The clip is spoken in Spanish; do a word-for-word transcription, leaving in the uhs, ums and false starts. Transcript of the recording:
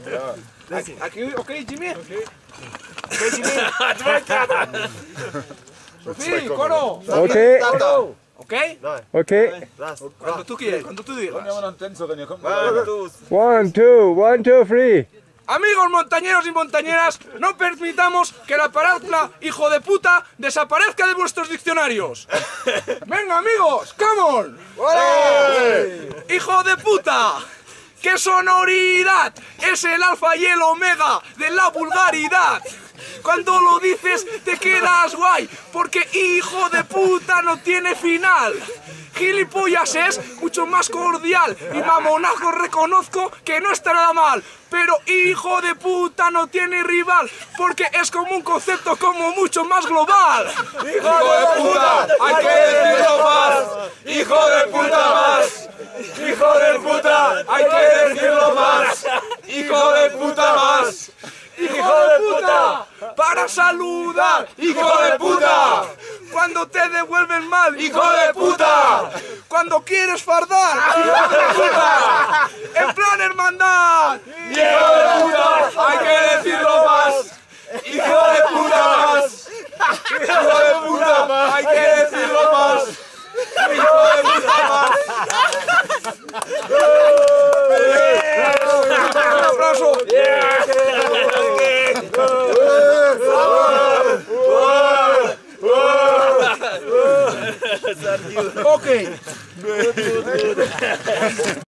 Aquí, aquí, ok, Jimmy. Ok, Jimmy. Sofí, coro. Ok. Ok. Ok. Cuando tú quieras, cuando tú digas. One, two, one, two, three. Amigos montañeros y montañeras, no permitamos que la palabra hijo de puta desaparezca de vuestros diccionarios. Venga amigos, come on. Hijo de puta. ¡Qué sonoridad! Es el alfa y el omega de la vulgaridad. Cuando lo dices te quedas guay, porque hijo de puta no tiene final. Gilipollas es mucho más cordial y mamonazo reconozco que no está nada mal. Pero hijo de puta no tiene rival, porque es como un concepto como mucho más global. ¡Hijo de puta! ¡Hay que decirlo más! ¡Hijo de puta más! ¡Hijo de puta! ¡Hay que decirlo más! ¡Hijo de puta más! ¡Hijo de puta! ¡Para saludar! ¡Hijo de puta! Cuando te devuelven mal, ¡Hijo de puta! Cuando quieres fardar, ¡hijo de puta! En plan hermandad, ¡Hijo de puta! ¡Hay que decirlo más! ¡Hijo de puta más! ¡Hijo de puta! ¡Hay que decirlo más! ¡Hijo de puta más! un aplauso. Ok.